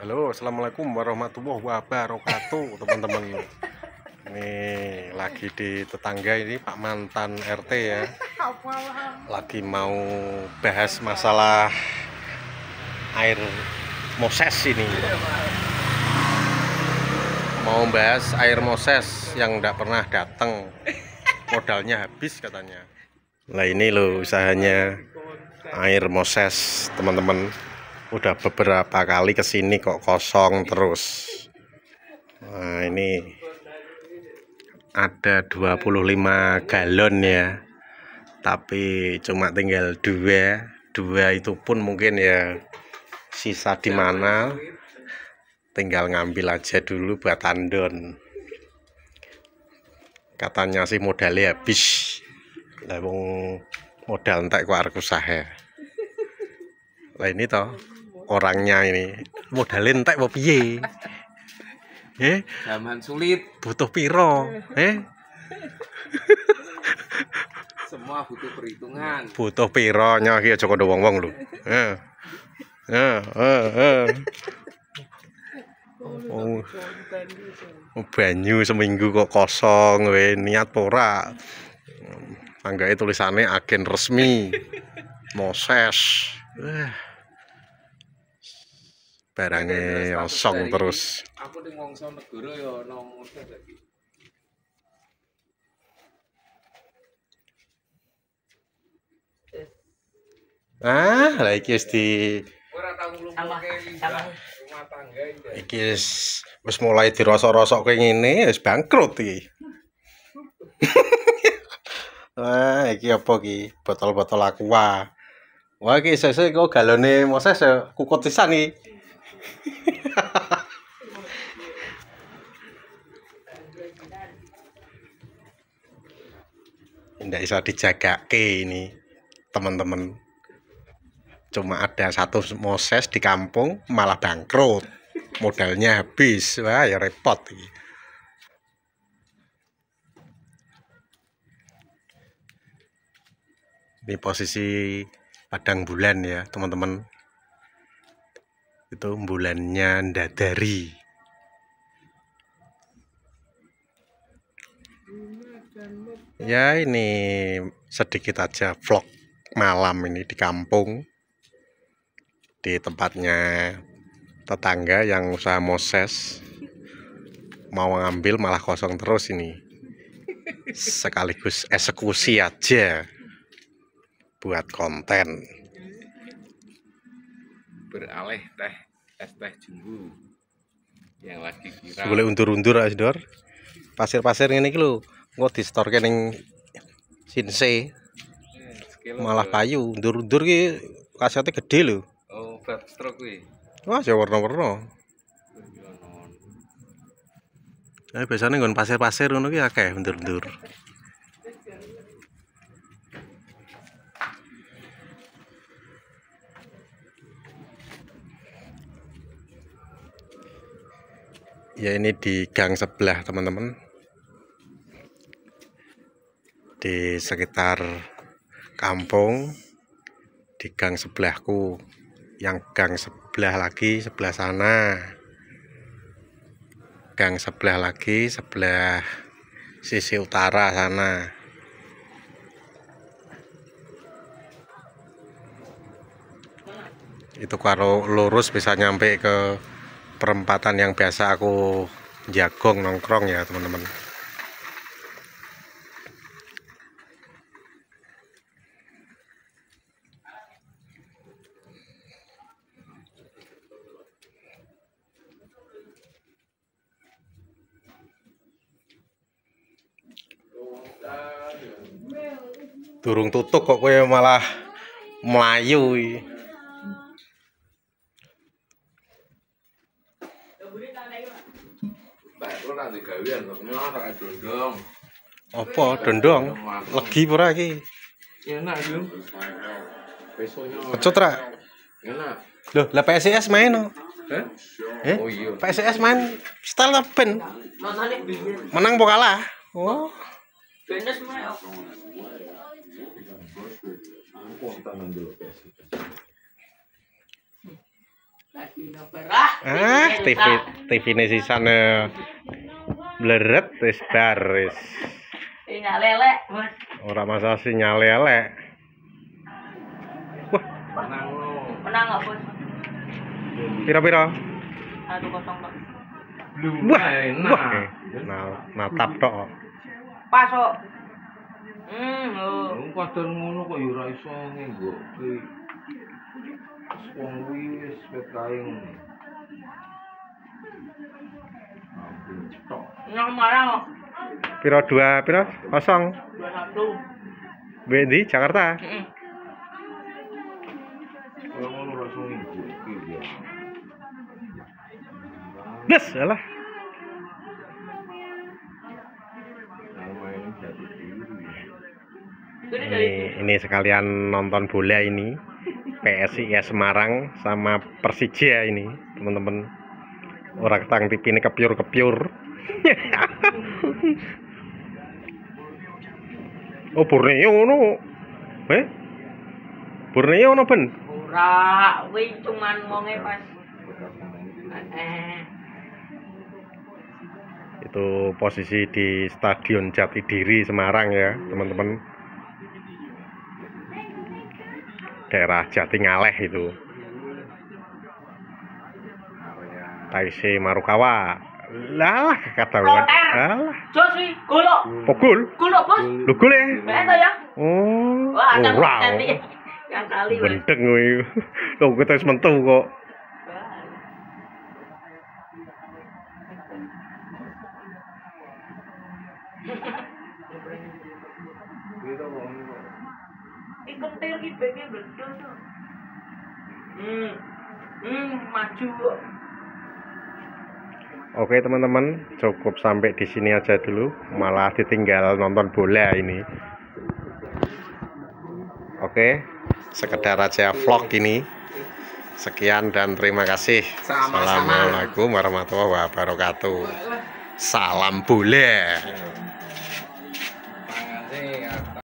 Halo, assalamualaikum warahmatullahi wabarakatuh, teman-teman. Ini lagi di tetangga ini Pak mantan RT ya. Lagi mau bahas masalah air Moses ini. Mau bahas air Moses yang tidak pernah datang. Modalnya habis katanya. Nah ini loh usahanya air Moses, teman-teman. Udah beberapa kali kesini kok kosong terus. Nah ini ada 25 galon ya, tapi cuma tinggal dua itu pun mungkin ya sisa di mana, tinggal ngambil aja dulu buat tandon. Katanya sih modalnya habis. Lah wong modal entek kok arek usaha. Lah ini toh orangnya ini modalin entek apa piye? Zaman sulit, Butuh piro? semua butuh perhitungan. Butuh piro nya iki aja kandha wong-wong lho. Banyu seminggu kok kosong we, niat ora. Anggae tulisannya agen resmi Moses. Barangnya kosong terus. Aku ning wongso negara ya ana Moses iki. Lah iki wis di Ora tau nglumpuhke rumah tangga iki. iki wis mulai dirosok-rosok kayak ngene wis bangkrut iki. Wah, iki apa iki? Botol-botol aqua. Wah, iki sesuk kok galone Moses kukut pisan iki. Nggak bisa dijagake ini, teman-teman. Cuma ada satu Moses di kampung malah bangkrut. Modalnya habis. Wah, ya repot iki. Ini posisi padang bulan ya, teman-teman. Itu bulannya ndadari. Ya ini sedikit aja vlog malam ini di kampung, di tempatnya tetangga yang usaha Moses. Mau ngambil malah kosong terus ini. Sekaligus eksekusi aja buat konten. Beralih es teh jumbo yang lagi viral. Boleh undur-undur aja dor. Pasir-pasir ini lho, engko distorke ning Sinse. Malah payu, undur-undur ki kasete gede lho. Oh, backstroke kuwi. Wah, ya warna-warna. Nah, biasanya nggon pasir-pasir ngono ki akeh undur-undur. Ya ini di gang sebelah, teman-teman. Di sekitar kampung, di gang sebelahku, yang gang sebelah lagi sebelah sana, gang sebelah lagi sebelah sisi utara sana. Itu kalau lurus bisa nyampe ke perempatan yang biasa aku jagong nongkrong ya, teman-teman. Durung tutup kok kowe malah melayu iki. Mbak, kok ora digawean kok ora dondong. Apa dondong? Legi ora iki? Enak, Jung. Besoknya Pecut ra? enak. Loh, lah PSIS main no? Oh iya. PSIS main style ben. Menang apa kalah? Oh. TV ini sisane bleret wis bar wis. Sinyal lelek, Bos. Ora masalah sinyal lelek. Wah, Menang nggak, Bos? pira-pira? 1-0, Pak. Wah, natap tok. Pas kok. Oh. Kadang ngono kok ya ora iso ngenggokke. Wong wis wis kae ngono. Nang marang kok. Pira 2 pira? 0. 2-1. Di Jakarta. Heeh. Ora ngono ora iso ngenggokke ya. Des, alah. Ini sekalian nonton bola ini. PSIS Semarang sama Persija ini, teman-teman. Orang tang TV ini kepiur-kepiur. Oh, Borneo ngono. Borneo ngono ben. Ora, kuwi cuman wonge pas. Itu posisi di Stadion Jatidiri Semarang ya, teman-teman. Daerah Jatingaleh itu. Taise Marukawa. Lah katahuan. Alah. Jos wi, golok. Pokul. Golok, Bos. Lu gol ya? Eta ya. Oh. Wah, ada ora. cantik. Yang kali, Bos. Bendeng kuwi. Lho kita wis mentu kok. Ikut tir ki beke bledos. Maju kok. Oke teman-teman, cukup sampai di sini aja dulu. Malah ditinggal nonton bola ini. Oke, sekedar aja vlog ini. Sekian dan terima kasih. Assalamualaikum warahmatullahi wabarakatuh. Salam bola.